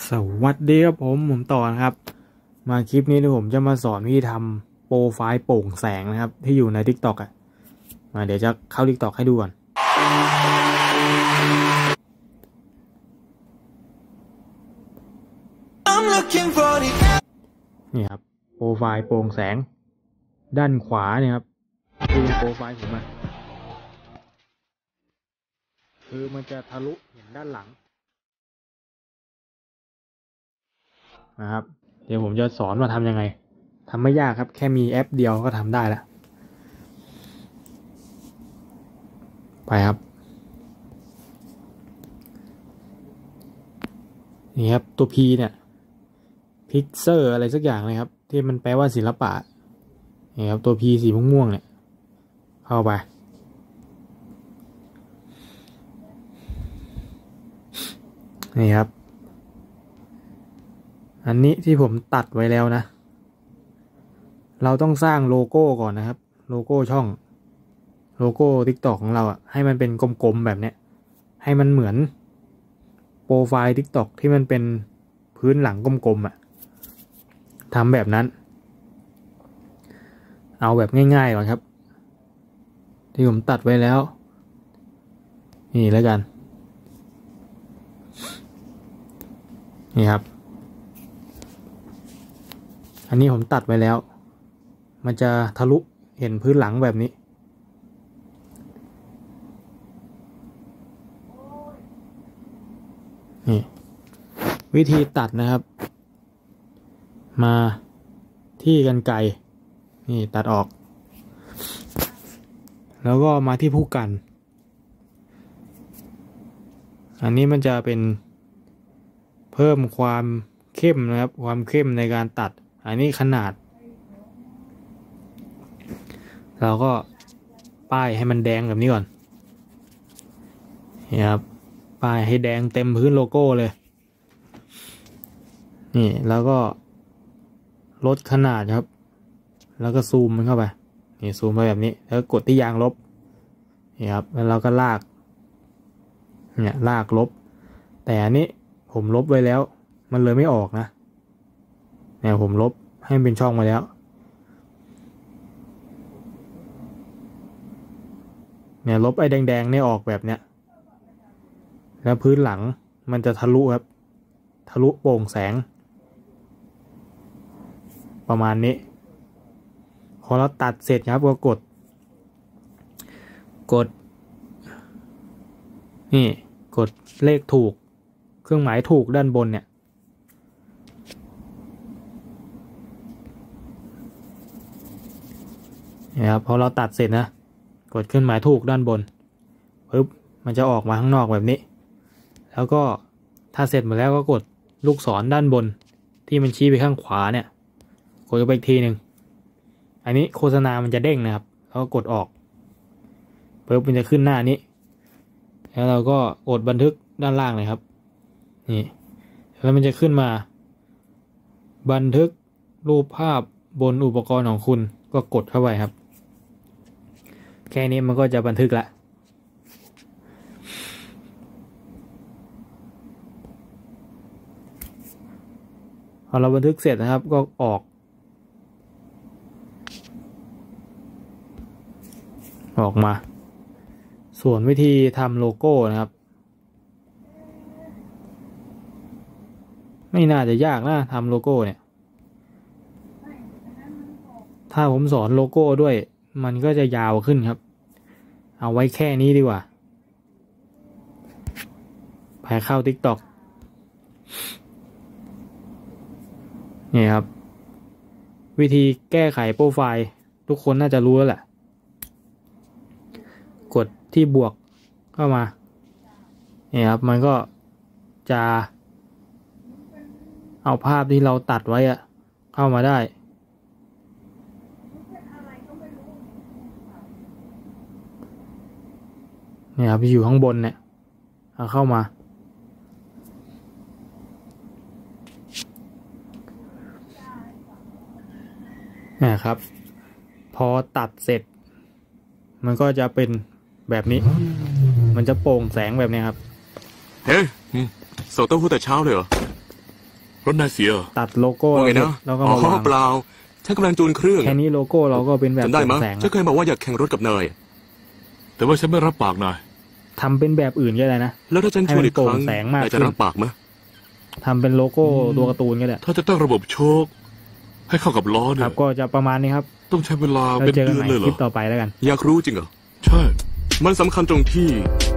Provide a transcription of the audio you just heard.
สวัสดีครับผมต่อนะครับมาคลิปนี้ผมจะมาสอนวิธีทำโปรไฟล์โปร่งแสงนะครับที่อยู่ใน TikTok อ่ะเดี๋ยวจะเข้า TikTok ให้ดูก่อนนี่ครับโปรไฟล์โปร่งแสงด้านขวาเนี่ยครับดูโปรไฟล์ผมคือมันจะทะลุเห็นด้านหลังนะครับเดี๋ยวผมจะสอนว่าทำยังไงทำไม่ยากครับแค่มีแอปเดียวก็ทำได้แล้วไปครับนี่ครับตัว P เนี่ยพิกเซอร์อะไรสักอย่างเลยครับที่มันแปลว่าศิลปะนี่ครับตัว P สีม่วงๆเนี่ยเข้าไปนี่ครับอันนี้ที่ผมตัดไว้แล้วนะเราต้องสร้างโลโก้ก่อนนะครับโลโก้ช่องโลโก้ TikTok ของเราให้มันเป็นกลมๆแบบเนี้ยให้มันเหมือนโปรไฟล์ TikTok ที่มันเป็นพื้นหลังกลมๆทำแบบนั้นเอาแบบง่ายๆก่อนครับที่ผมตัดไว้แล้วนี่แล้วกันนี่ครับอันนี้ผมตัดไว้แล้วมันจะทะลุเห็นพื้นหลังแบบนี้นี่วิธีตัดนะครับมาที่กรรไกรนี่ตัดออกแล้วก็มาที่ผู้กันอันนี้มันจะเป็นเพิ่มความเข้มนะครับความเข้มในการตัดอันนี้ขนาดเราก็ป้ายให้มันแดงแบบนี้ก่อนนี่ครับป้ายให้แดงเต็มพื้นโลโก้เลยนี่แล้วก็ลดขนาดครับแล้วก็ซูมมันเข้าไปนี่ซูมไปแบบนี้แล้วกดที่ยางลบนี่ครับแล้วเราก็ลากเนี่ยลากลบแต่อันนี้ผมลบไว้แล้วมันเลยไม่ออกนะเนี่ยผมลบให้มันเป็นช่องมาแล้วเนี่ยลบไอ้แดงๆนี่ออกแบบเนี้ยแล้วพื้นหลังมันจะทะลุครับทะลุโปร่งแสงประมาณนี้พอเราตัดเสร็จครับก็กดนี่กดเลขถูกเครื่องหมายถูกด้านบนเนี่ยนะครับพอเราตัดเสร็จนะกดเครื่องหมายถูกด้านบนปึ๊บมันจะออกมาข้างนอกแบบนี้แล้วก็ถ้าเสร็จหมดแล้วก็กดลูกศรด้านบนที่มันชี้ไปข้างขวาเนี่ยกดไปอีกทีหนึ่งอันนี้โฆษณามันจะเด้งนะครับแล้วก็กดออกปึ๊บมันจะขึ้นหน้านี้แล้วเราก็กดบันทึกด้านล่างเลยครับนี่แล้วมันจะขึ้นมาบันทึกรูปภาพบนอุปกรณ์ของคุณก็กดเข้าไปครับแค่นี้มันก็จะบันทึกละพอเราบันทึกเสร็จนะครับก็ออกมาส่วนวิธีทำโลโก้นะครับไม่น่าจะยากนะทำโลโก้เนี่ยถ้าผมสอนโลโก้ด้วยมันก็จะยาวขึ้นครับเอาไว้แค่นี้ดีกว่าไปเข้า TikTok นี่ครับวิธีแก้ไขโปรไฟล์ทุกคนน่าจะรู้แล้วแหละกดที่บวกเข้ามานี่ครับมันก็จะเอาภาพที่เราตัดไว้เข้ามาได้เนี่ยครับอยู่ข้างบนเนี่ยเอาเข้ามานะครับพอตัดเสร็จมันก็จะเป็นแบบนี้มันจะโปร่งแสงแบบนี้ครับเฮ้ยโซเต้าหู้แต่เช้าเลยเหรอรถนายเสียตัดโลโก้ว่าไงนะแล้วก็อ๋อมาวางเปล่าฉันกำลังจูนเครื่องแค่นี้โลโก้เราก็เป็นแบบจำได้มั้ยแสงฉันเคยบอกว่าอยากแข่งรถกับนายแต่ว่าฉันไม่รับปากนายทำเป็นแบบอื่นก็ได้นะแล้วถ้าฉันชวนอีกครั้งให้มันโปร่งแสงมากนายจะรับปากมั้ยทำเป็นโลโก้ตัวการ์ตูนก็ได้ถ้าจะตั้งระบบโชคให้เข้ากับล้อคเนี่รัยบก็จะประมาณนี้ครับต้องใช้เวลาเราเป็นเจอกันเดือใหนม่เลยเหรคลิอปต่อไปแล้วกันอยากรู้จริงเหรอใช่มันสำคัญตรงที่